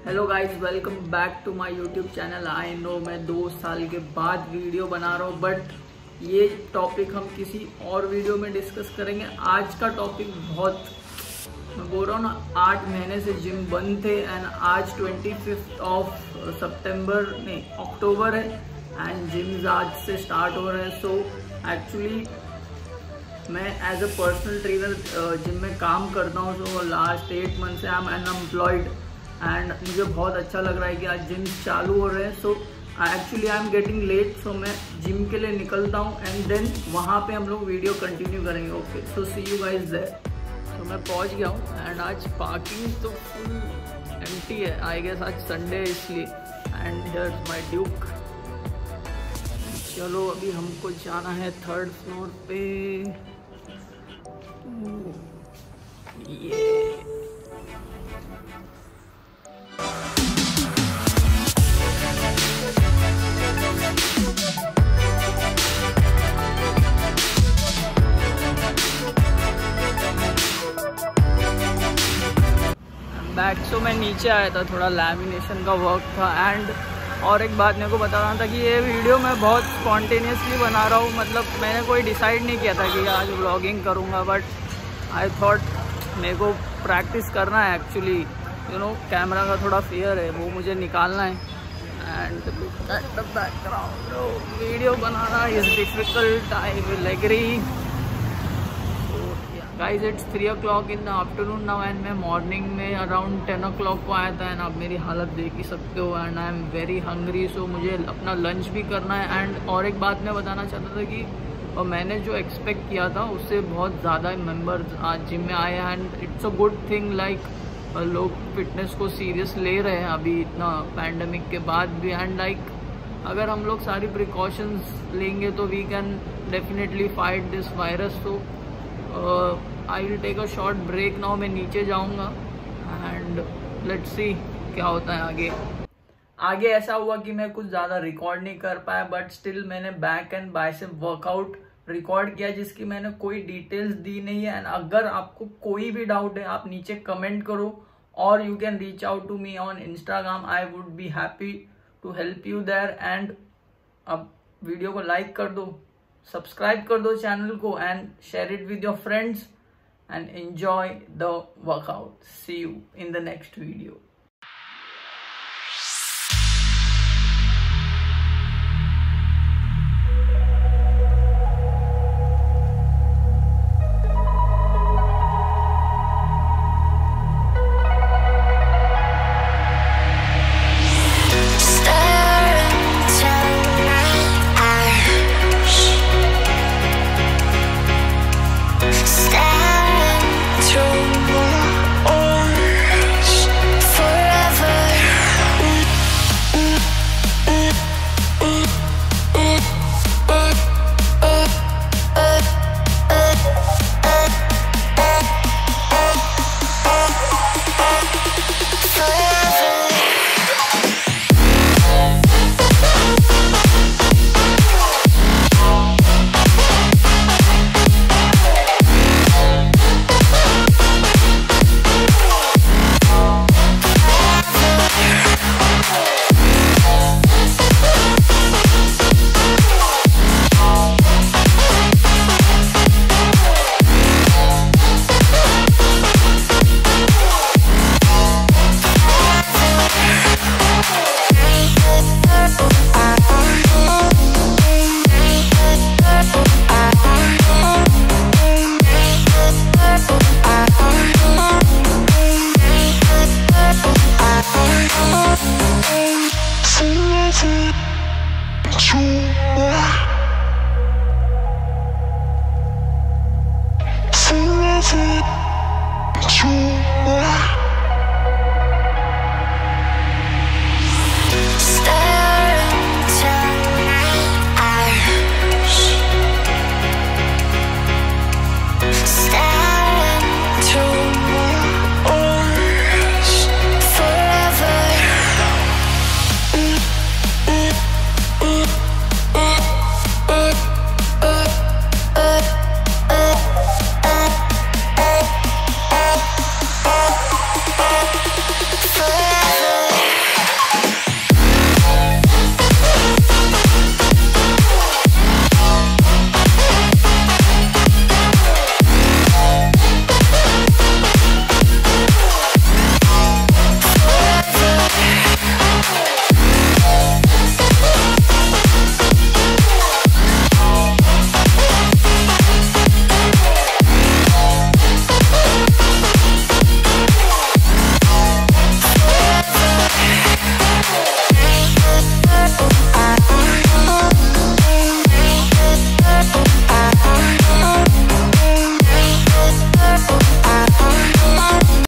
Hello guys, welcome back to my YouTube channel. I know मैं 2 साल के बाद वीडियो बना रहा हूँ, बट ये टॉपिक हम किसी और वीडियो में डिस्कस करेंगे। आज का टॉपिक बहुत, मैं बोल रहा हूँ ना, 8 महीने से जिम बंद थे एंड आज 25 अक्टूबर है एंड जिम्स आज से स्टार्ट हो रहे हैं। सो एक्चुअली मैं as a personal trainer gym में काम करता हूँ। सो लास्ट 8 मंथ से आई एम अनएम्प्लॉयड एंड मुझे बहुत अच्छा लग रहा है कि आज जिम चालू हो रहे हैं। So actually I am getting late, so मैं जिम के लिए निकलता हूँ एंड देन वहाँ पे हम लोग वीडियो कंटिन्यू करेंगे। Okay, so see you guys there. तो मैं पहुँच गया हूँ एंड आज पार्किंग तो फुल एम्प्टी है। आई गेस आज संडे है इसलिए। And here is my Duke. चलो अभी हमको जाना है 3rd फ्लोर पे। ये बैक। सो मैं नीचे आया था, थोड़ा लैमिनेशन का वर्क था। एंड और एक बात मेरे को बता रहा था कि ये वीडियो मैं बहुत स्पॉन्टेनियसली बना रहा हूँ। मतलब मैंने कोई डिसाइड नहीं किया था कि आज व्लॉगिंग करूँगा, बट आई थॉट मेरे को प्रैक्टिस करना है। एक्चुअली कैमरा का थोड़ा फियर है, वो मुझे निकालना है। And at the background video बनाना is difficult, I will agree. Guys it's 3 o'clock in the afternoon now and मैं मॉर्निंग में अराउंड 10 o'clock को आया था। एंड आप मेरी हालत देख ही सकते हो and I am very hungry. So मुझे अपना लंच भी करना है। एंड और एक बात मैं बताना चाहता था कि मैंने जो एक्सपेक्ट किया था उससे बहुत ज़्यादा मेंबर्स आज जिम में आए हैं and it's a good thing. Like लोग फिटनेस को सीरियस ले रहे हैं अभी इतना पैंडमिक के बाद भी। एंड लाइक अगर हम लोग सारी प्रिकॉशंस लेंगे तो we can definitely fight this virus. तो I will take a short break now. मैं नीचे जाऊंगा एंड लेट्स सी क्या होता है आगे। ऐसा हुआ कि मैं कुछ ज़्यादा रिकॉर्ड नहीं कर पाया, बट स्टिल मैंने back and bicep workout record किया जिसकी मैंने कोई डिटेल्स दी नहीं है। एंड अगर आपको कोई भी डाउट है आप नीचे कमेंट करो और you can reach out to me on Instagram. I would be happy to help you there. And अब वीडियो को लाइक कर दो, सब्सक्राइब कर दो चैनल को and share it with your friends and enjoy the workout. See you in the next video.